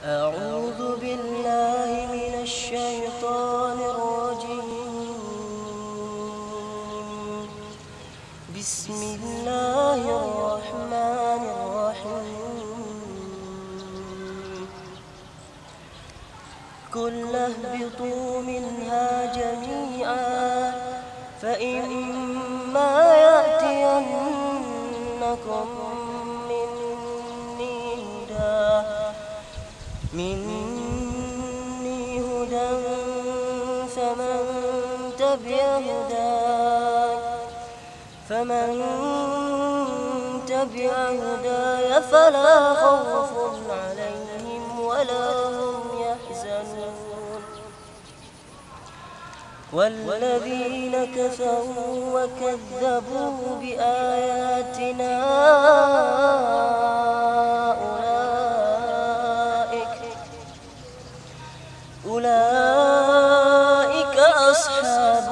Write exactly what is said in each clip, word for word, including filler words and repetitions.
أعوذ بالله من الشيطان الرجيم. بسم الله الرحمن الرحيم. قل اهبطوا منها جميعا فإما يأتينكم مني هدى فمن تبع هداي فمن تبع هداي فلا خوف عليهم ولا هم يحزنون. والذين كفروا وكذبوا بآياتنا أولئك أصحاب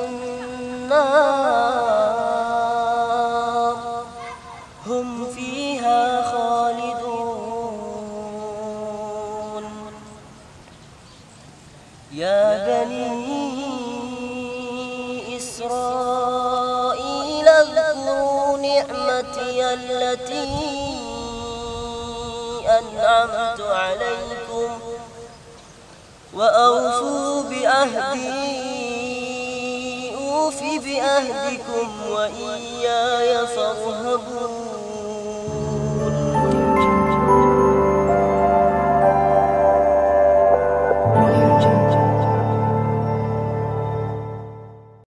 النار هم فيها خالدون. يا بني إسرائيل اذكروا نعمتي التي أنعمت عليكم وأوفوا بعهدي أوف بعهدكم وإياي فارهبون.